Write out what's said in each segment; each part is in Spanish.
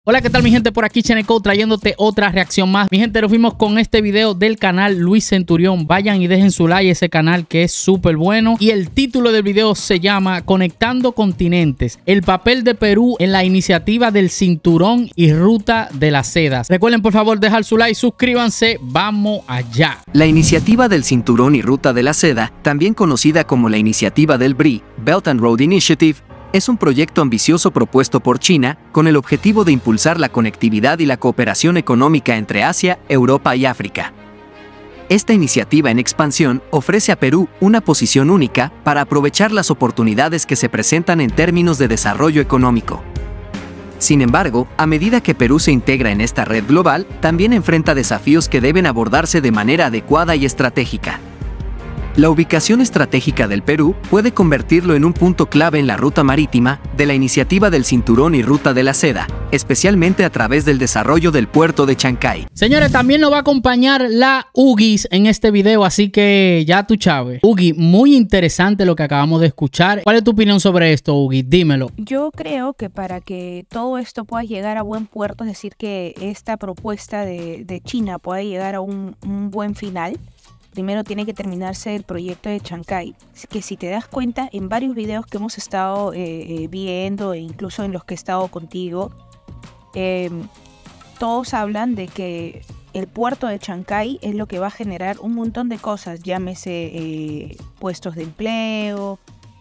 Hola, ¿qué tal mi gente? Por aquí Cheneco trayéndote otra reacción más. Mi gente, nos fuimos con este video del canal Luis Centurión. Vayan y dejen su like a ese canal que es súper bueno. Y el título del video se llama Conectando Continentes. El papel de Perú en la iniciativa del Cinturón y Ruta de las Sedas. Recuerden por favor dejar su like, suscríbanse. Vamos allá. La iniciativa del Cinturón y Ruta de la Seda, también conocida como la iniciativa del BRI, Belt and Road Initiative, es un proyecto ambicioso propuesto por China con el objetivo de impulsar la conectividad y la cooperación económica entre Asia, Europa y África. Esta iniciativa en expansión ofrece a Perú una posición única para aprovechar las oportunidades que se presentan en términos de desarrollo económico. Sin embargo, a medida que Perú se integra en esta red global, también enfrenta desafíos que deben abordarse de manera adecuada y estratégica. La ubicación estratégica del Perú puede convertirlo en un punto clave en la ruta marítima de la iniciativa del Cinturón y Ruta de la Seda, especialmente a través del desarrollo del puerto de Chancay. Señores, también nos va a acompañar la Ugis en este video, así que ya tú sabes. Ugi, muy interesante lo que acabamos de escuchar. ¿Cuál es tu opinión sobre esto, Ugi? Dímelo. Yo creo que para que todo esto pueda llegar a buen puerto, es decir, que esta propuesta de China pueda llegar a un buen final, primero tiene que terminarse el proyecto de Chancay, que si te das cuenta en varios videos que hemos estado viendo e incluso en los que he estado contigo, todos hablan de que el puerto de Chancay es lo que va a generar un montón de cosas, llámese puestos de empleo.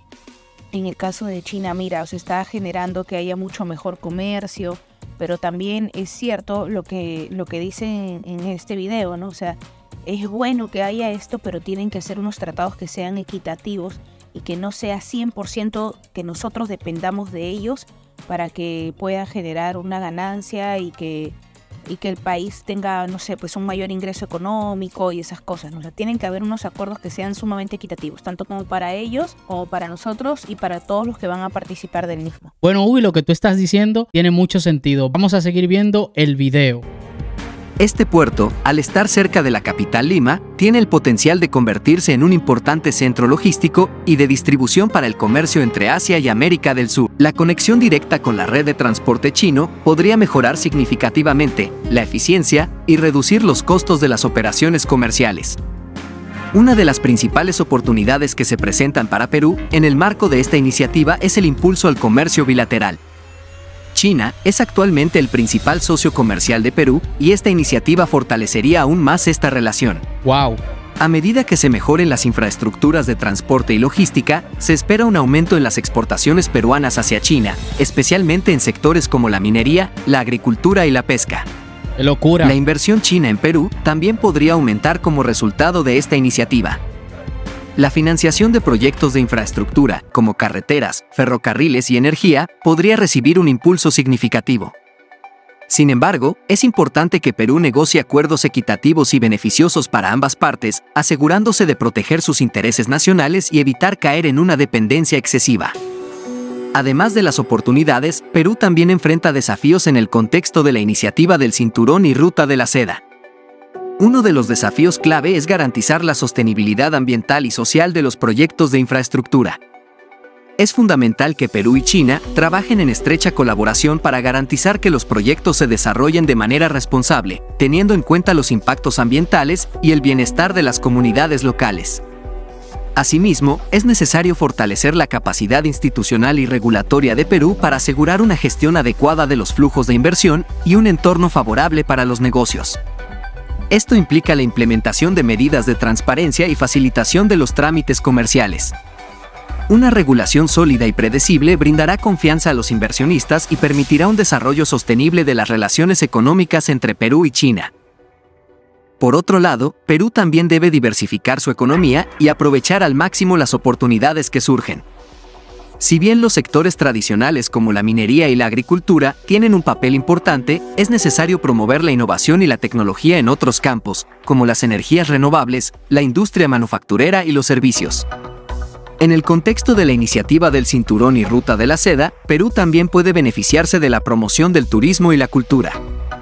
En el caso de China, mira, se está generando que haya mucho mejor comercio, pero también es cierto lo que dicen en este video, ¿no? O sea, es bueno que haya esto, pero tienen que ser unos tratados que sean equitativos y que no sea 100% que nosotros dependamos de ellos para que pueda generar una ganancia y que el país tenga, no sé, pues un mayor ingreso económico y esas cosas, ¿no? O sea, tienen que haber unos acuerdos que sean sumamente equitativos, tanto como para ellos, como para nosotros y para todos los que van a participar del mismo. Bueno, Ugi, lo que tú estás diciendo tiene mucho sentido. Vamos a seguir viendo el video. Este puerto, al estar cerca de la capital Lima, tiene el potencial de convertirse en un importante centro logístico y de distribución para el comercio entre Asia y América del Sur. La conexión directa con la red de transporte chino podría mejorar significativamente la eficiencia y reducir los costos de las operaciones comerciales. Una de las principales oportunidades que se presentan para Perú en el marco de esta iniciativa es el impulso al comercio bilateral. China es actualmente el principal socio comercial de Perú y esta iniciativa fortalecería aún más esta relación. ¡Wow! A medida que se mejoren las infraestructuras de transporte y logística, se espera un aumento en las exportaciones peruanas hacia China, especialmente en sectores como la minería, la agricultura y la pesca. ¡Qué locura! La inversión china en Perú también podría aumentar como resultado de esta iniciativa. La financiación de proyectos de infraestructura, como carreteras, ferrocarriles y energía, podría recibir un impulso significativo. Sin embargo, es importante que Perú negocie acuerdos equitativos y beneficiosos para ambas partes, asegurándose de proteger sus intereses nacionales y evitar caer en una dependencia excesiva. Además de las oportunidades, Perú también enfrenta desafíos en el contexto de la iniciativa del Cinturón y Ruta de la Seda. Uno de los desafíos clave es garantizar la sostenibilidad ambiental y social de los proyectos de infraestructura. Es fundamental que Perú y China trabajen en estrecha colaboración para garantizar que los proyectos se desarrollen de manera responsable, teniendo en cuenta los impactos ambientales y el bienestar de las comunidades locales. Asimismo, es necesario fortalecer la capacidad institucional y regulatoria de Perú para asegurar una gestión adecuada de los flujos de inversión y un entorno favorable para los negocios. Esto implica la implementación de medidas de transparencia y facilitación de los trámites comerciales. Una regulación sólida y predecible brindará confianza a los inversionistas y permitirá un desarrollo sostenible de las relaciones económicas entre Perú y China. Por otro lado, Perú también debe diversificar su economía y aprovechar al máximo las oportunidades que surgen. Si bien los sectores tradicionales como la minería y la agricultura tienen un papel importante, es necesario promover la innovación y la tecnología en otros campos, como las energías renovables, la industria manufacturera y los servicios. En el contexto de la iniciativa del Cinturón y Ruta de la Seda, Perú también puede beneficiarse de la promoción del turismo y la cultura.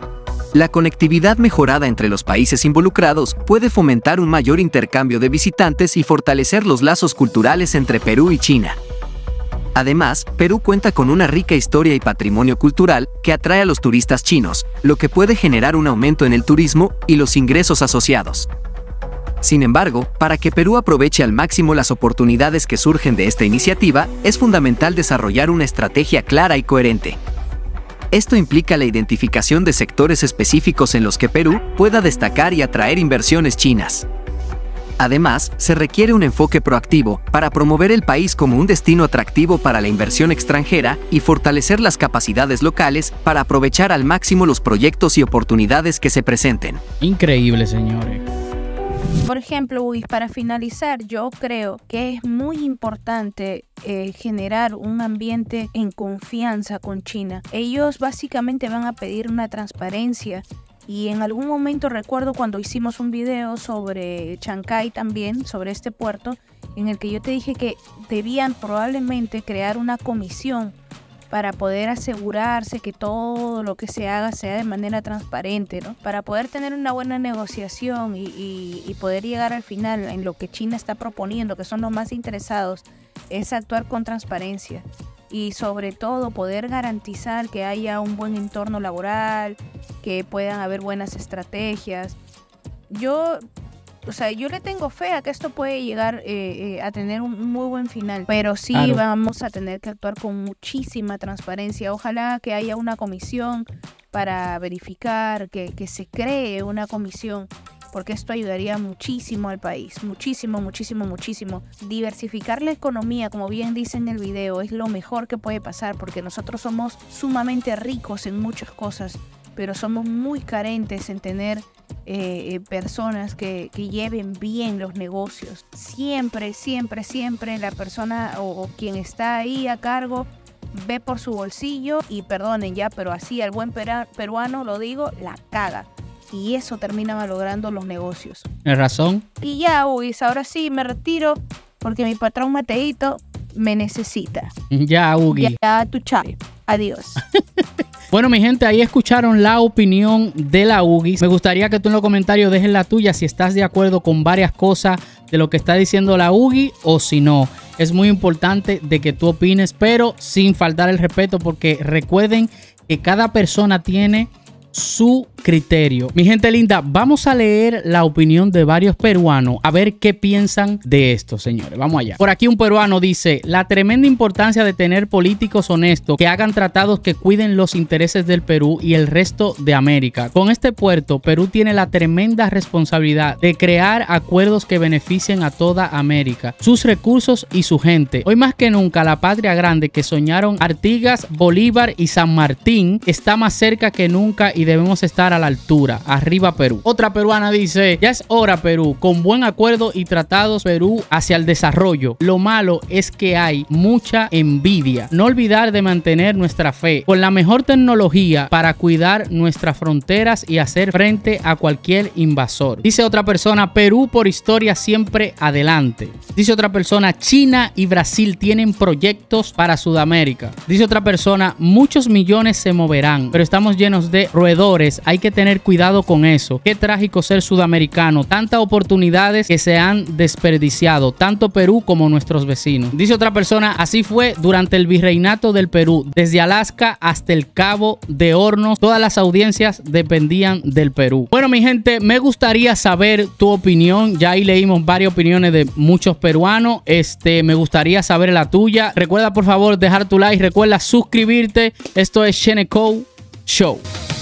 La conectividad mejorada entre los países involucrados puede fomentar un mayor intercambio de visitantes y fortalecer los lazos culturales entre Perú y China. Además, Perú cuenta con una rica historia y patrimonio cultural que atrae a los turistas chinos, lo que puede generar un aumento en el turismo y los ingresos asociados. Sin embargo, para que Perú aproveche al máximo las oportunidades que surgen de esta iniciativa, es fundamental desarrollar una estrategia clara y coherente. Esto implica la identificación de sectores específicos en los que Perú pueda destacar y atraer inversiones chinas. Además, se requiere un enfoque proactivo para promover el país como un destino atractivo para la inversión extranjera y fortalecer las capacidades locales para aprovechar al máximo los proyectos y oportunidades que se presenten. Increíble, señores. Por ejemplo, Luis, para finalizar, yo creo que es muy importante generar un ambiente en confianza con China. Ellos básicamente van a pedir una transparencia. Y en algún momento recuerdo cuando hicimos un video sobre Chancay también, sobre este puerto, en el que yo te dije que debían probablemente crear una comisión para poder asegurarse que todo lo que se haga sea de manera transparente, ¿no? Para poder tener una buena negociación y poder llegar al final en lo que China está proponiendo, que son los más interesados, es actuar con transparencia. Y sobre todo poder garantizar que haya un buen entorno laboral, que puedan haber buenas estrategias. Yo le tengo fe a que esto puede llegar a tener un muy buen final, pero sí claro, vamos a tener que actuar con muchísima transparencia. Ojalá que haya una comisión para verificar, que se cree una comisión, porque esto ayudaría muchísimo al país, muchísimo, muchísimo, muchísimo. Diversificar la economía, como bien dice en el video, es lo mejor que puede pasar, porque nosotros somos sumamente ricos en muchas cosas, pero somos muy carentes en tener personas que lleven bien los negocios. Siempre, siempre, siempre la persona o quien está ahí a cargo ve por su bolsillo y perdonen ya, pero así al buen peruano lo digo, la caga. Y eso termina malogrando los negocios. ¿Tienes razón? Y ya, Luis, ahora sí me retiro porque mi patrón Mateito me necesita. Ya, Ugi. Ya, tu chave. Adiós. Bueno, mi gente, ahí escucharon la opinión de la Ugi. Me gustaría que tú en los comentarios dejes la tuya si estás de acuerdo con varias cosas de lo que está diciendo la Ugi o si no. Es muy importante de que tú opines, pero sin faltar el respeto, porque recuerden que cada persona tiene su criterio. Mi gente linda, vamos a leer la opinión de varios peruanos a ver qué piensan de esto, señores. Vamos allá. Por aquí un peruano dice: la tremenda importancia de tener políticos honestos que hagan tratados que cuiden los intereses del Perú y el resto de América. Con este puerto, Perú tiene la tremenda responsabilidad de crear acuerdos que beneficien a toda América, sus recursos y su gente. Hoy más que nunca, la patria grande que soñaron Artigas, Bolívar y San Martín está más cerca que nunca y debemos estar a la altura. Arriba Perú. Otra peruana dice: ya es hora, Perú, con buen acuerdo y tratados, Perú hacia el desarrollo. Lo malo es que hay mucha envidia. No olvidar de mantener nuestra fe con la mejor tecnología para cuidar nuestras fronteras y hacer frente a cualquier invasor. Dice otra persona: Perú por historia siempre adelante. Dice otra persona: China y Brasil tienen proyectos para Sudamérica. Dice otra persona: muchos millones se moverán, pero estamos llenos de roedores. Hay que tener cuidado con eso. Qué trágico ser sudamericano. Tantas oportunidades que se han desperdiciado, tanto Perú como nuestros vecinos. Dice otra persona: así fue durante el virreinato del Perú. Desde Alaska hasta el Cabo de Hornos, todas las audiencias dependían del Perú. Bueno, mi gente, me gustaría saber tu opinión. Ya ahí leímos varias opiniones de muchos peruanos. Me gustaría saber la tuya. Recuerda, por favor, dejar tu like. Recuerda suscribirte. Esto es Sheneco Show.